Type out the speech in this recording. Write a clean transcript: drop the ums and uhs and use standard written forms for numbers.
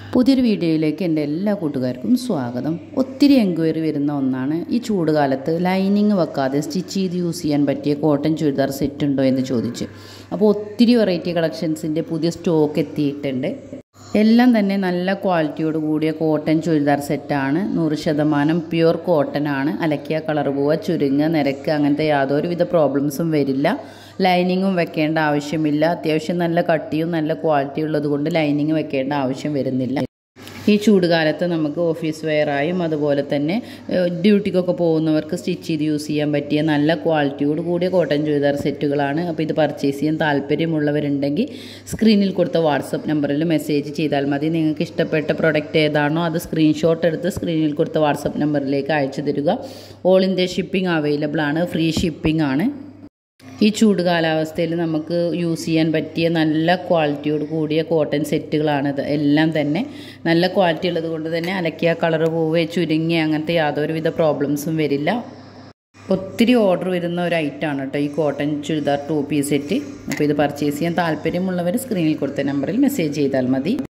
പുതിയൊരു വീഡിയോയിലേക്ക് എൻ്റെ എല്ലാ കൂട്ടുകാർക്കും സ്വാഗതം. ഒത്തിരി എൻക്വയറി വരുന്ന ഒന്നാണ് ഈ ചൂട് കാലത്ത് ലൈനിങ് വെക്കാതെ സ്റ്റിച്ച് ചെയ്ത് യൂസ് ചെയ്യാൻ പറ്റിയ കോട്ടൺ ചുരിദാർ സെറ്റ് ഉണ്ടോ എന്ന് ചോദിച്ച്. അപ്പോൾ ഒത്തിരി വെറൈറ്റി കളക്ഷൻസിൻ്റെ പുതിയ സ്റ്റോക്ക് എത്തിയിട്ടുണ്ട്. എല്ലാം തന്നെ നല്ല ക്വാളിറ്റിയോട് കൂടിയ കോട്ടൺ ചുരിദാർ സെറ്റാണ്. 100% പ്യുവർ കോട്ടൺ ആണ്. അലക്കിയ കളർ പോവുക, ചുരുങ്ങുക, നിരക്ക് അങ്ങനത്തെ യാതൊരുവിധ പ്രോബ്ലംസും വരില്ല. ലൈനിങ്ങും വെക്കേണ്ട ആവശ്യമില്ല. അത്യാവശ്യം നല്ല കട്ടിയും നല്ല ക്വാളിറ്റി ഉള്ളത് കൊണ്ട് ലൈനിങ് വെക്കേണ്ട ആവശ്യം വരുന്നില്ല. ഈ ചൂടുകാലത്ത് നമുക്ക് ഓഫീസ് വെയറായും അതുപോലെ തന്നെ ഡ്യൂട്ടിക്കൊക്കെ പോകുന്നവർക്ക് സ്റ്റിച്ച് ചെയ്ത് യൂസ് ചെയ്യാൻ പറ്റിയ നല്ല ക്വാളിറ്റിയോട് കൂടിയ കോട്ടൺ ചുരിദാർ സെറ്റുകളാണ്. അപ്പോൾ ഇത് പർച്ചേസ് ചെയ്യാൻ താല്പര്യമുള്ളവരുണ്ടെങ്കിൽ സ്ക്രീനിൽ കൊടുത്ത വാട്സപ്പ് നമ്പറിൽ മെസ്സേജ് ചെയ്താൽ മതി. നിങ്ങൾക്ക് ഇഷ്ടപ്പെട്ട പ്രൊഡക്റ്റ് ഏതാണോ അത് സ്ക്രീൻഷോട്ട് എടുത്ത് സ്ക്രീനിൽ കൊടുത്ത വാട്സപ്പ് നമ്പറിലേക്ക് അയച്ചു തരിക. ഓൾ ഇന്ത്യ ഷിപ്പിംഗ് അവൈലബിൾ ആണ്. ഫ്രീ ഷിപ്പിംഗ് ആണ്. ഈ ചൂട് കാലാവസ്ഥയിൽ നമുക്ക് യൂസ് ചെയ്യാൻ പറ്റിയ നല്ല ക്വാളിറ്റിയോട് കൂടിയ കോട്ടൺ സെറ്റുകളാണ്. എല്ലാം തന്നെ നല്ല ക്വാളിറ്റി ഉള്ളത് കൊണ്ട് തന്നെ അലക്കിയ കളർ പോവുക, ചുരുങ്ങി അങ്ങനത്തെ യാതൊരുവിധ പ്രോബ്ലംസും വരില്ല. ഒത്തിരി ഓർഡർ വരുന്ന ഒരു ഐറ്റമാണ് കേട്ടോ ഈ കോട്ടൺ ചുരിദാർ 2 പീസ് സെറ്റ്. അപ്പോൾ ഇത് പർച്ചേസ് ചെയ്യാൻ താല്പര്യമുള്ളവർ സ്ക്രീനിൽ കൊടുത്ത നമ്പറിൽ മെസ്സേജ് ചെയ്താൽ മതി.